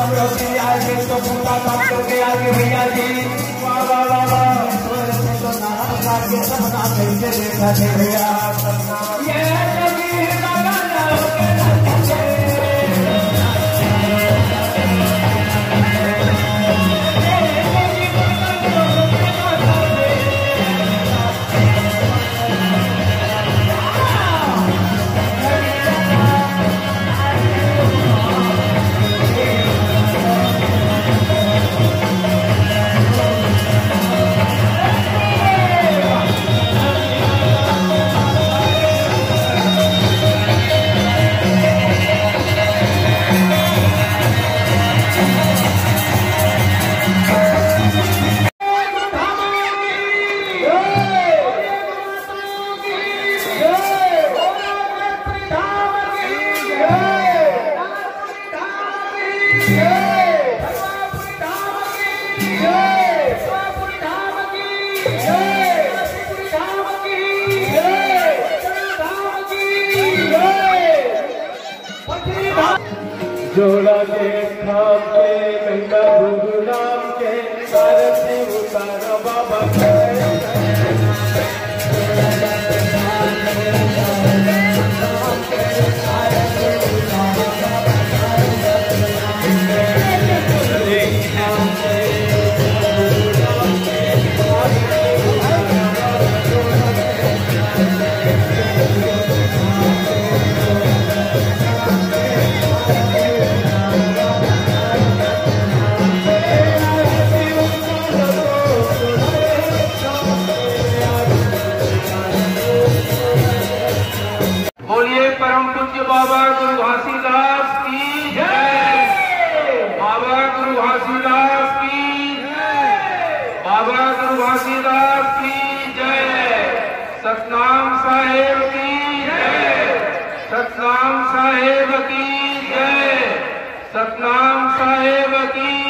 आगे तो पूरा डॉक्टर के आगे भैया जी वाह वाह वाह वाह तो नाराज आगे सपना कैसे देखा थे भैया ये कभी लगा जोड़ा देखा पे महिला गुरुनाम के सारथी उतारा बाबा परम पूज्य बाबा गुरु घासीदास की जय। बाबा गुरु घासीदास की जय। बाबा गुरु घासीदास की जय। सतनाम साहेब की जय। सतनाम साहेब की जय। सतनाम साहेब की